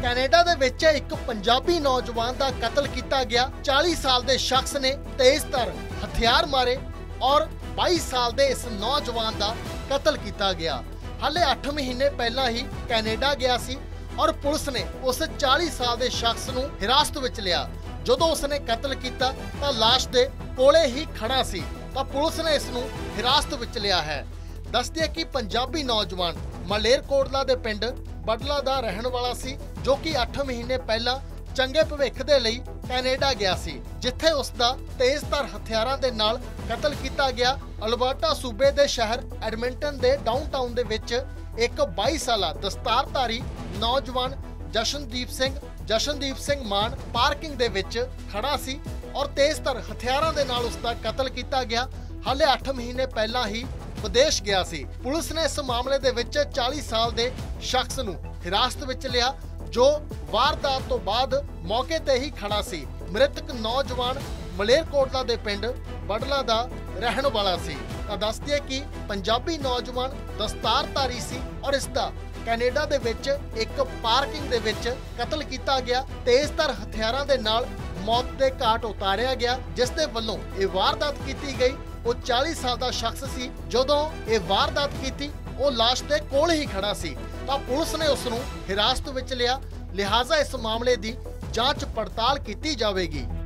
Canada ਦੇ ਵਿੱਚ ਇੱਕ ਪੰਜਾਬੀ ਨੌਜਵਾਨ ਦਾ ਕਤਲ ਕੀਤਾ ਗਿਆ। 40 ਸਾਲ ਦੇ ਸ਼ਖਸ ਨੇ ਤੇਜ਼ਧਾਰ ਹਥਿਆਰ ਮਾਰੇ ਔਰ 22 ਸਾਲ ਦੇ ਇਸ ਨੌਜਵਾਨ ਦਾ ਕਤਲ ਕੀਤਾ ਗਿਆ। ਹਾਲੇ 8 ਮਹੀਨੇ ਪਹਿਲਾਂ ਹੀ ਕੈਨੇਡਾ ਗਿਆ ਸੀ ਔਰ ਪੁਲਿਸ ਨੇ ਉਸ 40 ਸਾਲ ਦੇ ਸ਼ਖਸ ਨੂੰ ਹਿਰਾਸਤ ਵਿੱਚ ਲਿਆ। ਜਦੋਂ ਉਸਨੇ ਕਤਲ ਕੀਤਾ ਤਾਂ ਲਾਸ਼ ਦੇ ਕੋਲੇ ਹੀ ਖੜਾ ਸੀ ਤਾਂ ਪੁਲਿਸ ਨੇ ਇਸ ਨੂੰ ਹਿਰਾਸਤ ਵਿੱਚ ਲਿਆ ਹੈ। ਦੱਸਦੇ ਕਿ ਪੰਜਾਬੀ ਨੌਜਵਾਨ ਮਲੇਰਕੋਟਲਾ ਦੇ ਪਿੰਡ ਬਡਲਾ ਦਾ ਰਹਿਣ ਵਾਲਾ ਸੀ, ਜੋ ਕਿ 8 ਮਹੀਨੇ ਪਹਿਲਾਂ ਚੰਗੇ ਭਵਿੱਖ ਦੇ ਲਈ ਕੈਨੇਡਾ ਗਿਆ ਸੀ, ਜਿੱਥੇ ਉਸ ਦਾ ਤੇਜ਼ਧਾਰ ਹਥਿਆਰਾਂ ਦੇ ਨਾਲ ਕਤਲ ਕੀਤਾ ਗਿਆ। ਅਲਬਰਟਾ ਸੂਬੇ ਦੇ ਸ਼ਹਿਰ ਐਡਮਿੰਟਨ ਦੇ ਡਾਊਨਟਾਊਨ ਦੇ ਵਿੱਚ ਇੱਕ 22 ਸਾਲਾ ਦਸਤਾਰਧਾਰੀ ਨੌਜਵਾਨ ਜਸ਼ਨਦੀਪ ਸਿੰਘ ਮਾਨ ਪਾਰਕਿੰਗ ਦੇ ਵਿੱਚ ਖੜਾ ਸੀ ਔਰ ਤੇਜ਼ਧਾਰ ਹਥਿਆਰਾਂ ਦੇ ਨਾਲ ਉਸ ਦਾ ਕਤਲ ਕੀਤਾ ਗਿਆ। ਹਾਲੇ 8 ਮਹੀਨੇ ਪਹਿਲਾਂ ਹੀ ਵਿਦੇਸ਼ ਗਿਆ ਸੀ। ਪੁਲਿਸ ਨੇ ਇਸ ਮਾਮਲੇ ਦੇ ਵਿੱਚ 40 ਸਾਲ ਦੇ ਸ਼ਖਸ ਨੂੰ ਹਿਰਾਸਤ ਵਿੱਚ ਲਿਆ, ਜੋ ਵਾਰਦਾਤ ਤੋਂ ਬਾਅਦ ਮੌਕੇ ਤੇ ਹੀ ਖੜਾ ਸੀ। ਮ੍ਰਿਤਕ ਨੌਜਵਾਨ ਮਲੇਰਕੋਟਲਾ ਦੇ ਪਿੰਡ ਬਡਲਾ ਦਾ ਰਹਿਣ ਵਾਲਾ ਸੀ। ਤਾਂ ਦੱਸਦੇ ਕਿ ਪੰਜਾਬੀ ਨੌਜਵਾਨ ਦਸਤਾਰਧਾਰੀ ਸੀ ਔਰ ਇਸ ਦਾ ਕੈਨੇਡਾ ਦੇ ਵਿੱਚ ਇੱਕ ਪਾਰਕਿੰਗ ਦੇ ਵਿੱਚ ਕਤਲ ਕੀਤਾ ਗਿਆ। ਤੇਜ਼ਧਾਰ ਹਥਿਆਰਾਂ ਦੇ ਨਾਲ ਮੌਤ ਦੇ ਘਾਟ ਉਤਾਰਿਆ ਗਿਆ, ਜਿਸ ਦੇ ਵੱਲੋਂ ਇਹ ਵਾਰਦਾਤ ਕੀਤੀ ਗਈ। ਉਹ 40 ਸਾਲ ਦਾ ਸ਼ਖਸ ਸੀ। ਜਦੋਂ ਇਹ ਵਾਰਦਾਤ ਕੀਤੀ ਉਹ ਲਾਸ਼ ਦੇ ਕੋਲ ਹੀ ਖੜਾ ਸੀ ਤਾਂ ਪੁਲਿਸ ਨੇ ਉਸ ਨੂੰ ਹਿਰਾਸਤ ਵਿੱਚ ਲਿਆ। ਲਿਹਾਜ਼ਾ ਇਸ ਮਾਮਲੇ ਦੀ ਜਾਂਚ ਪੜਤਾਲ ਕੀਤੀ ਜਾਵੇਗੀ।